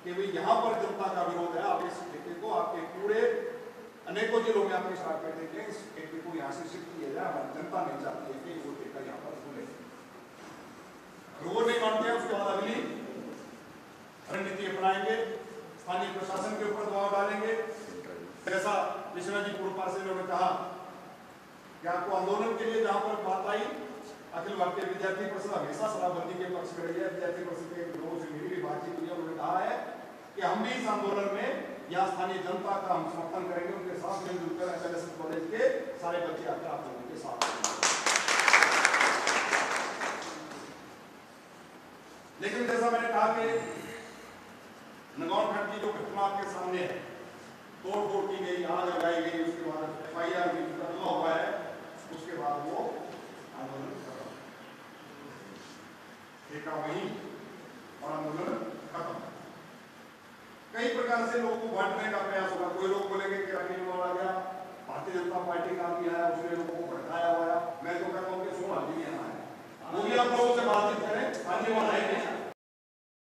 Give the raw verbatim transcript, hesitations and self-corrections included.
कि भाई यहाँ पर जनता का विरोध है, आप इस ठेके को आपके पूरे अनेकों जिलों में आपके स्टार्ट कर देंगे, इस ठेके को यहाँ से शिफ्ट किया जाए, हमारी जनता नहीं चाहती है कि वो ठेका यहाँ पर खुले। अगर वो नहीं मानते हैं उसके बाद अगली रणनीति अपनाएंगे, स्थानीय प्रशासन के ऊपर दबाव डालेंगे। जैसा विश्वनाथ जी पूर्व पार्षद ने कहा कि आपको आंदोलन के लिए जहां पर बात आई, अखिल भारतीय विद्यार्थी परिषद हमेशा शराबबंदी के पक्ष में रही है। विद्यार्थी परिषद के लोगों से मेरी भी बातचीत हुई है, उन्होंने कहा है कि हम भी इस आंदोलन में यहाँ स्थानीय जनता का हम समर्थन करेंगे, उनके साथ मिलजुल कर एसएलएस कॉलेज के सारे बच्चे आकर आप लोगों के साथ। लेकिन जैसा मैंने कहा कि नगौर खंड की जो घटना आपके सामने है, तोड़ फोड़ की गई, आग लगाई गई, उसके बाद एफ आई आर भी मुकदमा हुआ है, उसके बाद वो आंदोलन खत्म, ठेका वहीं और आंदोलन खत्म। कई प्रकार से लोगों को बांटने का प्रयास होगा। कोई लोग बोलेंगे कि अनिल आ गया, भारतीय जनता पार्टी का भी आया, उसने लोगों को भड़काया हुआ है। मैं तो कहता हूँ कि सोना भी आना है, वो भी आप लोगों से बातचीत करें, स्थानीय